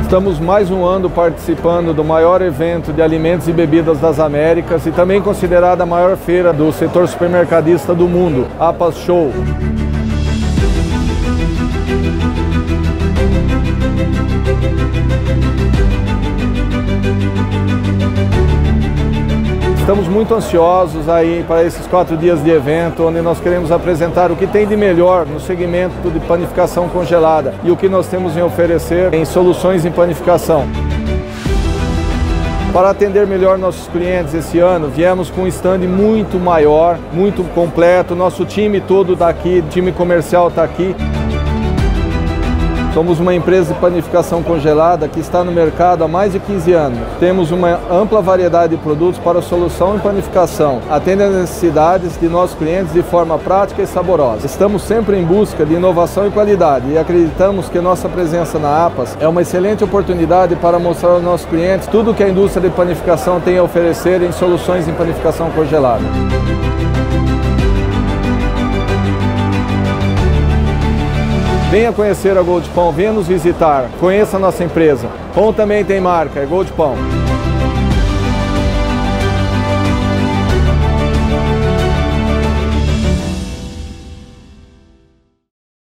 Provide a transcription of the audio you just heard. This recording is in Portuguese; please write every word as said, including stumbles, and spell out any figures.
Estamos mais um ano participando do maior evento de alimentos e bebidas das Américas e também considerada a maior feira do setor supermercadista do mundo, APAS Show. Estamos muito ansiosos aí para esses quatro dias de evento, onde nós queremos apresentar o que tem de melhor no segmento de panificação congelada e o que nós temos em oferecer em soluções em panificação. Para atender melhor nossos clientes esse ano, viemos com um stand muito maior, muito completo. Nosso time todo está aqui, o time comercial está aqui. Somos uma empresa de panificação congelada que está no mercado há mais de quinze anos. Temos uma ampla variedade de produtos para solução em panificação, atendendo às necessidades de nossos clientes de forma prática e saborosa. Estamos sempre em busca de inovação e qualidade e acreditamos que nossa presença na APAS é uma excelente oportunidade para mostrar aos nossos clientes tudo o que a indústria de panificação tem a oferecer em soluções em panificação congelada. Venha conhecer a Gold Pão, venha nos visitar, conheça a nossa empresa. Pão também tem marca, é Gold Pão.